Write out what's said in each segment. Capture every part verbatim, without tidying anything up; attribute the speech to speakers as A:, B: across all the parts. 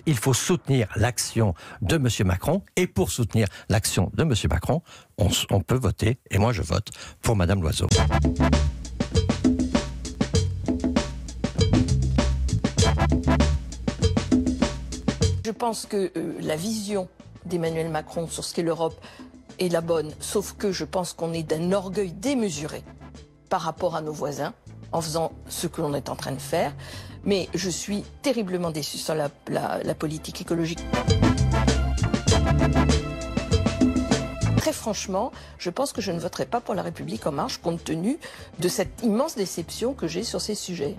A: Il faut soutenir l'action de M. Macron. Et pour soutenir l'action de M. Macron, on, on peut voter, et moi je vote, pour Mme Loiseau.
B: Je pense que euh, la vision d'Emmanuel Macron sur ce qu'est l'Europe est la bonne, sauf que je pense qu'on est d'un orgueil démesuré par rapport à nos voisins, en faisant ce que l'on est en train de faire. Mais je suis terriblement déçue sur la, la, la politique écologique. Très franchement, je pense que je ne voterai pas pour La République En Marche, compte tenu de cette immense déception que j'ai sur ces sujets.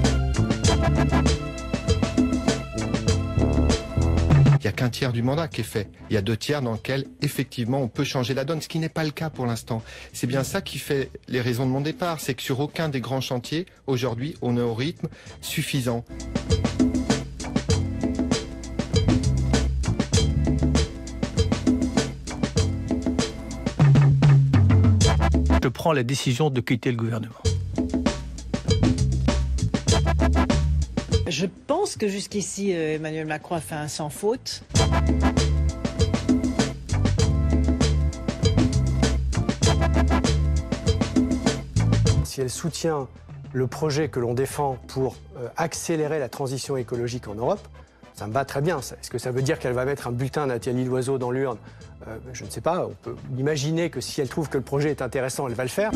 C: Il n'y a qu'un tiers du mandat qui est fait. Il y a deux tiers dans lesquels, effectivement, on peut changer la donne, ce qui n'est pas le cas pour l'instant. C'est bien ça qui fait les raisons de mon départ. C'est que sur aucun des grands chantiers, aujourd'hui, on est au rythme suffisant.
D: Je prends la décision de quitter le gouvernement.
E: Je pense que jusqu'ici, Emmanuel Macron a fait un sans faute.
F: Si elle soutient le projet que l'on défend pour euh, accélérer la transition écologique en Europe, ça me va très bien. Est-ce que ça veut dire qu'elle va mettre un bulletin Nathalie Loiseau dans l'urne? euh, Je ne sais pas. On peut imaginer que si elle trouve que le projet est intéressant, elle va le faire.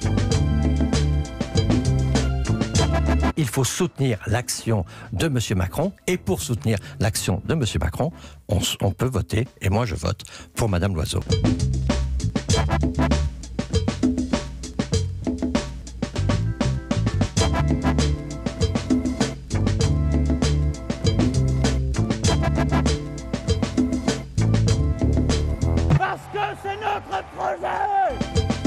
A: Il faut soutenir l'action de M. Macron. Et pour soutenir l'action de M. Macron, on, on peut voter, et moi je vote, pour Mme Loiseau.
G: Parce que c'est notre projet!